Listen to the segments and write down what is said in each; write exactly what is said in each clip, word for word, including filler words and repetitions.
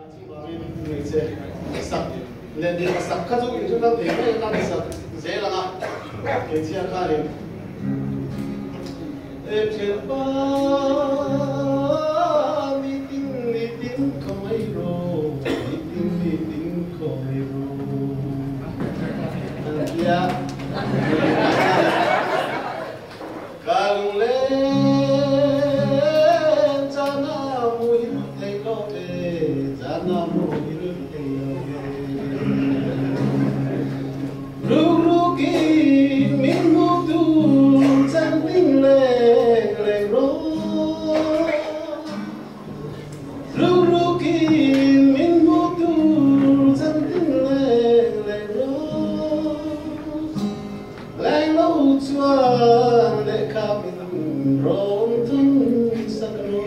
người chơi sập nên đi sập khá dụng chúng ta thấy cái ta bị sập dễ là nào cái chia khai đi em chơi ba đi tin đi tin không ai rồi đi tin đi tin không ai rồi kia càng lên cha na mui thấy lo về cha na mui thấy lo về ru ru ki min mu tu chân tinh lệ lệ ro ru ru ki min mu tu chân tinh lệ lệ ro lệ lâu chua lệ kham rong tung sakro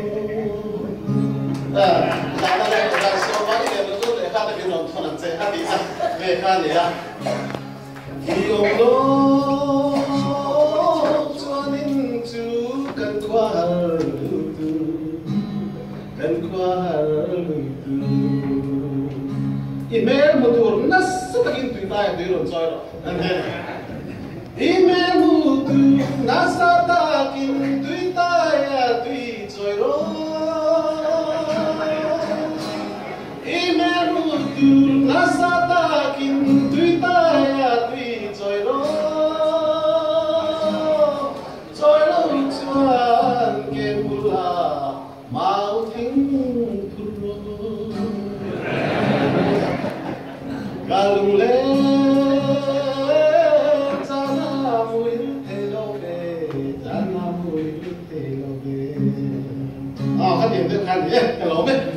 à ta đã đây là số mấy để nó giúp để khai được cái nón thon làm chơi hát đi sao về khai này à khi ông đó cho nên chú cần qua lưu tư cần qua lưu tư email một tuần nó rất là kinh tùy tai tùy rồi chơi rồi email một tuần nó rất là kinh tùy tai tùy chơi rồi email một tuần nó rất là kinh tùy tai tùy chơi rồi chơi lâu chuan ke bula mau thinh thuru galung le chana mui te lo ve chana mui te lo ve à cái điểm thứ hai nhé cái lỗ đấy